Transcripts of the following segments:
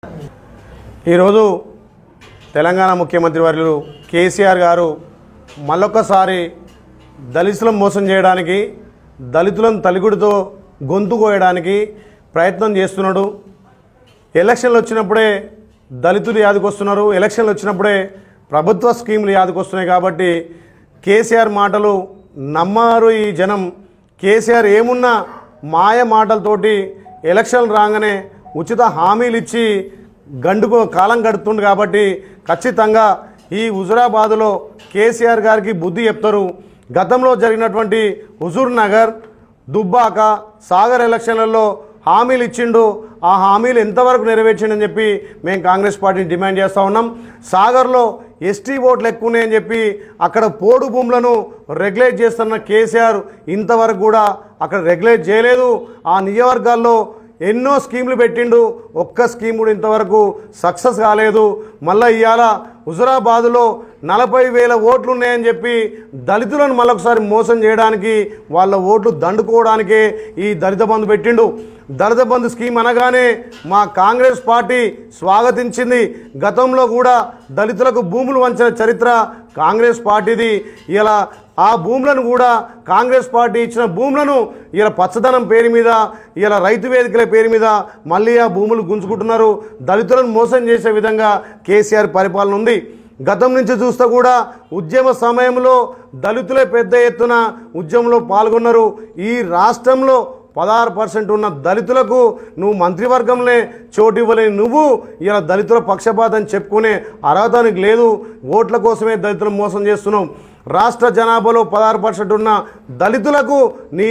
ఈరోజు తెలంగాణ ముఖ్యమంత్రి వర్యులు కేసీఆర్ గారు మళ్ళొక్కసారి దళితులను మోసం చేయడానికి, దళితులను తలిగుడితో గొంతు కోయడానికి ప్రయత్నం చేస్తున్నాడు. ఎలక్షన్లు వచ్చినప్పుడే దళితులు యాదకొస్తున్నారు, ఎలక్షన్లు వచ్చినప్పుడే ప్రభుత్వ స్కీములు యాదకొస్తున్నాయి. కాబట్టి కేసీఆర్ మాటలు నమ్మారు ఈ జనం. కేసీఆర్ ఏమున్నా మాయ మాటలతోటి ఎలక్షన్లు రాగానే ఉచిత హామీలు ఇచ్చి గండుకు కాలం గడుపుతుండు. కాబట్టి ఖచ్చితంగా ఈ హుజురాబాదులో కేసీఆర్ గారికి బుద్ధి చెప్తారు. గతంలో జరిగినటువంటి హుజూర్ నగర్, దుబ్బాక, సాగర్ ఎలక్షన్లలో హామీలు ఇచ్చిండు. ఆ హామీలు ఎంతవరకు నెరవేర్చిండని చెప్పి మేము కాంగ్రెస్ పార్టీని డిమాండ్ చేస్తూ ఉన్నాం. సాగర్లో ఎస్టీ ఓట్లు ఎక్కువ ఉన్నాయని చెప్పి అక్కడ పోడు భూములను రెగ్యులేట్ చేస్తున్న కేసీఆర్ ఇంతవరకు కూడా అక్కడ రెగ్యులేట్ చేయలేదు. ఆ నియోజకవర్గాల్లో ఎన్నో స్కీములు పెట్టిండు, ఒక్క స్కీమ్ కూడా ఇంతవరకు సక్సెస్ కాలేదు. మళ్ళీ ఇవాళ హుజురాబాదులో 40,000 ఓట్లు ఉన్నాయని చెప్పి దళితులను మళ్ళొకసారి మోసం చేయడానికి, వాళ్ళ ఓట్లు దండుకోవడానికే ఈ దళిత బంధు పెట్టిండు. దళిత బంధు స్కీమ్ అనగానే మా కాంగ్రెస్ పార్టీ స్వాగతించింది. గతంలో కూడా దళితులకు భూములు వంచిన చరిత్ర కాంగ్రెస్ పార్టీది. ఇలా ఆ భూములను కూడా కాంగ్రెస్ పార్టీ ఇచ్చిన భూములను ఇలా పచ్చదనం పేరు మీద, ఇలా రైతు వేదికల పేరు మీద మళ్ళీ ఆ భూములు గుంజుకుంటున్నారు. దళితులను మోసం చేసే విధంగా కేసీఆర్ పరిపాలన ఉంది. గతం నుంచి చూస్తే కూడా ఉద్యమ సమయంలో దళితులే పెద్ద ఎత్తున ఉద్యమంలో పాల్గొన్నారు. ఈ రాష్ట్రంలో 16% ఉన్న దళితులకు నువ్వు మంత్రివర్గంలో చోటు ఇవ్వలేని నువ్వు ఇలా దళితుల పక్షపాతం చెప్పుకునే అర్హత నీకు లేదు. ఓట్ల కోసమే దళితులను మోసం చేస్తున్నావు. రాష్ట్ర జనాభాలో 16% ఉన్న దళితులకు నీ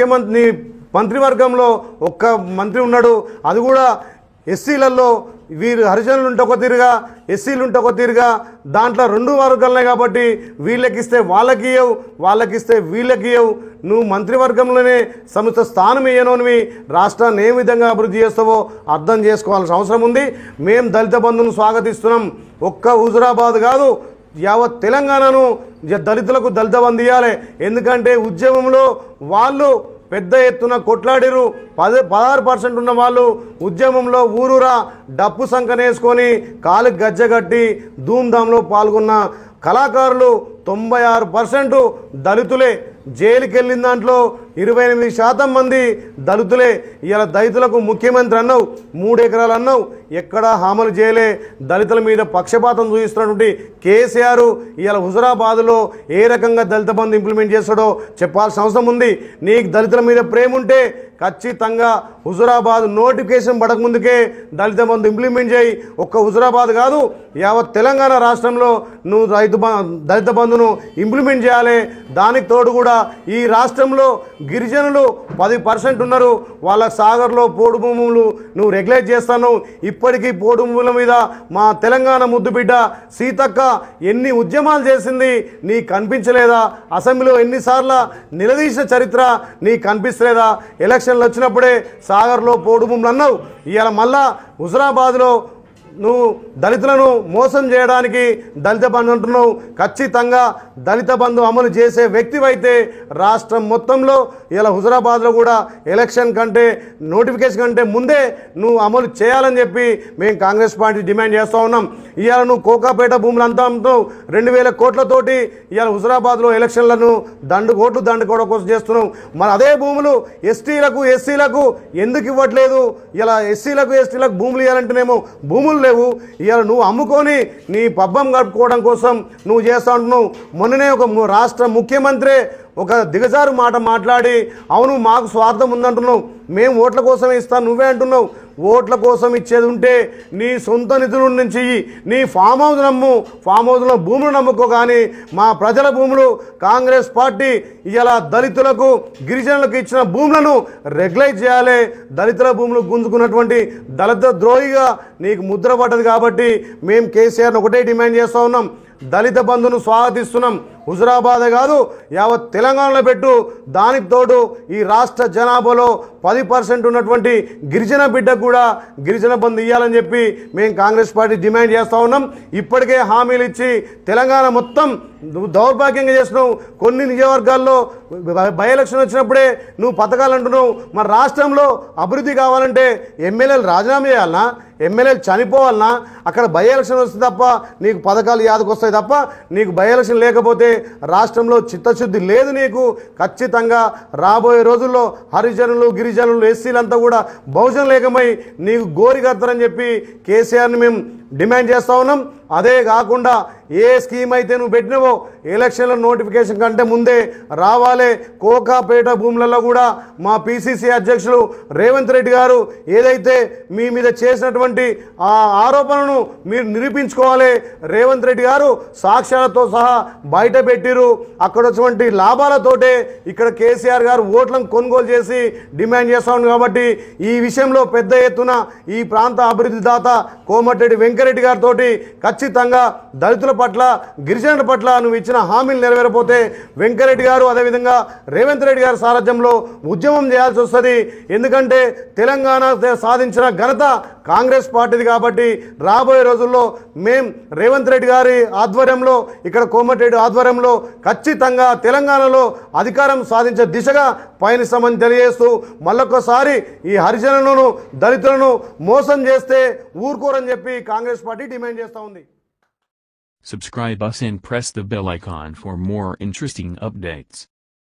మంత్రివర్గంలో ఒక్క మంత్రి ఉన్నాడు. అది కూడా ఎస్సీలలో వీరు హరిజనులు ఉంటే ఒక తీరుగా, ఎస్సీలు ఉంటే ఒక తీరుగా, దాంట్లో 2 వర్గాలనే కాబట్టి వీళ్ళకిస్తే వాళ్ళకి ఇవ్వవు, వాళ్ళకిస్తే వీళ్ళకి ఇవ్వవు. నువ్వు మంత్రివర్గంలోనే సముచిత స్థానం ఇయ్యనోనివి. రాష్ట్రాన్ని ఏ విధంగా అభివృద్ధి చేస్తావో అర్థం చేసుకోవాల్సిన అవసరం ఉంది. మేము దళిత బంధును స్వాగతిస్తున్నాం. ఒక్క హుజురాబాద్ కాదు, యావత్ తెలంగాణను దళితులకు దళిత బంధు ఇవ్వాలి. ఎందుకంటే ఉద్యమంలో వాళ్ళు పెద్ద ఎత్తున కొట్లాడిరు. 16% ఉన్న వాళ్ళు ఉద్యమంలో ఊరూరా డప్పు సంకనేసుకొని కాలు గజ్జగట్టి ధూమ్ధాంలో పాల్గొన్న కళాకారులు 96% దళితులే. జైలుకి వెళ్ళిన దాంట్లో 28% మంది దళితులే. ఇలా దళితులకు ముఖ్యమంత్రి అన్నావు, 3 ఎకరాలు అన్నావు, ఎక్కడా హామలు చేయలే. దళితుల మీద పక్షపాతం చూపిస్తున్నటువంటి కేసీఆర్ ఇలా హుజురాబాదులో ఏ రకంగా దళిత బంధు ఇంప్లిమెంట్ చేస్తాడో చెప్పాల్సిన అవసరం ఉంది. నీకు దళితుల మీద ప్రేమ ఉంటే ఖచ్చితంగా హుజురాబాద్ నోటిఫికేషన్ పడకముందుకే దళిత బంధు ఇంప్లిమెంట్ చేయి. ఒక్క హుజురాబాద్ కాదు, యావత్ తెలంగాణ రాష్ట్రంలో నువ్వు దళిత బంధును ఇంప్లిమెంట్ చేయాలి. దానికి తోడు కూడా ఈ రాష్ట్రంలో గిరిజనులు 10% ఉన్నారు. వాళ్ళ సాగర్లో పోడు భూములు నువ్వు రెగ్యులేట్ చేస్తాను. ఇప్పటికీ పోడు భూముల మీద మా తెలంగాణ ముద్దుబిడ్డ సీతక్క ఎన్ని ఉద్యమాలు చేసింది నీకు కనిపించలేదా? అసెంబ్లీలో ఎన్నిసార్లు నిలదీసిన చరిత్ర నీకు కనిపిస్తలేదా? ఎలక్షన్లు వచ్చినప్పుడే సాగర్లో పోడు భూములు అన్నావు. ఇవాళ మళ్ళా హుజురాబాద్లో నువ్వు దళితులను మోసం చేయడానికి దళిత బంధు అంటున్నావు. ఖచ్చితంగా దళిత బంధు అమలు చేసే వ్యక్తివైతే రాష్ట్రం మొత్తంలో ఇలా హుజురాబాద్లో కూడా ఎలక్షన్ కంటే నోటిఫికేషన్ కంటే ముందే నువ్వు అమలు చేయాలని చెప్పి మేము కాంగ్రెస్ పార్టీ డిమాండ్ చేస్తూ ఉన్నాం. ఇవాళ నువ్వు కోకాపేట భూములు అంతా అమ్ముతావు 2,000 కోట్లతోటి. ఇవాళ హుజురాబాద్లో ఎలక్షన్లను దండుకోవడం కోసం చేస్తున్నావు. మరి అదే భూములు ఎస్టీలకు ఎస్సీలకు ఎందుకు ఇవ్వట్లేదు? ఇలా ఎస్సీలకు ఎస్టీలకు భూములు ఇవ్వాలంటేనేమో భూములు లేవు. ఇవాళ నువ్వు అమ్ముకొని నీ పబ్బం గడుపుకోవడం కోసం నువ్వు చేస్తూ ఉంటున్నావు. మొన్ననే ఒక రాష్ట్ర ముఖ్యమంత్రి ఒక దిగజారు మాట మాట్లాడి, అవును మాకు స్వార్థం ఉందంటున్నావు, మేము ఓట్ల కోసమే ఇస్తాను నువ్వే అంటున్నావు. ఓట్ల కోసం ఇచ్చేది ఉంటే నీ సొంత నిధుల నుంచి నీ ఫామ్ హౌస్ నమ్ము, ఫామ్ హౌస్లో భూములు నమ్ముకో. కానీ మా ప్రజల భూములు కాంగ్రెస్ పార్టీ ఇలా దళితులకు గిరిజనులకు ఇచ్చిన భూములను రెగ్యులైజ్ చేయాలి. దళితుల భూములు గుంజుకున్నటువంటి దళిత ద్రోహిగా నీకు ముద్ర పడ్డది. కాబట్టి మేము కేసీఆర్ని ఒకటే డిమాండ్ చేస్తూ ఉన్నాం, దళిత బంధును స్వాగతిస్తున్నాం. హుజురాబాదే కాదు, యావత్ తెలంగాణలో పెట్టు. దానికి తోడు ఈ రాష్ట్ర జనాభాలో 10% ఉన్నటువంటి గిరిజన బిడ్డకు కూడా గిరిజన బంధు ఇవ్వాలని చెప్పి మేము కాంగ్రెస్ పార్టీ డిమాండ్ చేస్తూ ఉన్నాం. ఇప్పటికే హామీలు ఇచ్చి తెలంగాణ మొత్తం దౌర్భాగ్యంగా చేసినావు. కొన్ని నియోజకవర్గాల్లో బై ఎలక్షన్ వచ్చినప్పుడే నువ్వు పథకాలు అంటున్నావు. మరి రాష్ట్రంలో అభివృద్ధి కావాలంటే ఎమ్మెల్యేలు రాజీనామా చేయాలనా? ఎమ్మెల్యేలు చనిపోవాలన్నా అక్కడ బై ఎలక్షన్ వస్తుంది తప్ప నీకు పథకాలు యాదకొస్తాయి తప్ప నీకు బై ఎలక్షన్ లేకపోతే రాష్ట్రంలో చిత్తశుద్ధి లేదు నీకు. ఖచ్చితంగా రాబోయే రోజుల్లో హరిజనులు గిరిజనులు ఎస్సీలంతా కూడా బహుజనులు ఏకమై నీకు గోరి కడతారని చెప్పి కేసీఆర్ని మేము డిమాండ్ చేస్తూ ఉన్నాం. అదే కాకుండా ఏ స్కీమ్ అయితే నువ్వు పెట్టినవో ఎలక్షన్ల నోటిఫికేషన్ కంటే ముందే రావాలే. కోకాపేట భూములలో కూడా మా పిసిసి అధ్యక్షులు రేవంత్ రెడ్డి గారు ఏదైతే మీ మీద చేసినటువంటి ఆ ఆరోపణను మీరు నిరూపించుకోవాలి. రేవంత్ రెడ్డి గారు సాక్ష్యాలతో సహా బయట పెట్టిరు. అక్కడ వచ్చినటువంటి లాభాలతోటే ఇక్కడ కేసీఆర్ గారు ఓట్లను కొనుగోలు చేసి డిమాండ్ చేస్తా ఉన్నారు. కాబట్టి ఈ విషయంలో పెద్ద ఎత్తున ఈ ప్రాంత అభివృద్ధి దాత కోమటిరెడ్డి వెంకరెడ్డి గారితో ఖచ్చితంగా దళితుల పట్ల గిరిజనుల పట్ల నువ్వు ఇచ్చిన హామీలు నెరవేరపోతే వెంకరెడ్డి గారు అదేవిధంగా రేవంత్ రెడ్డి గారి సారథ్యంలో ఉద్యమం చేయాల్సి వస్తుంది. ఎందుకంటే తెలంగాణ సాధించిన ఘనత కాంగ్రెస్ పార్టీది. కాబట్టి రాబోయే రోజుల్లో మేం రేవంత్ రెడ్డి గారి ఆధ్వర్యంలో ఇక్కడ కోమటిరెడ్డి ఆధ్వర్యంలో ఖచ్చితంగా తెలంగాణలో అధికారం సాధించే దిశగా పయనిస్తామని తెలియజేస్తూ మళ్ళొక్కసారి ఈ హరిజనులను దళితులను మోసం చేస్తే ఊరుకోరని చెప్పి కాంగ్రెస్ పార్టీ డిమాండ్ చేస్తూ ఉంది. Subscribe us and press the bell icon for more interesting updates.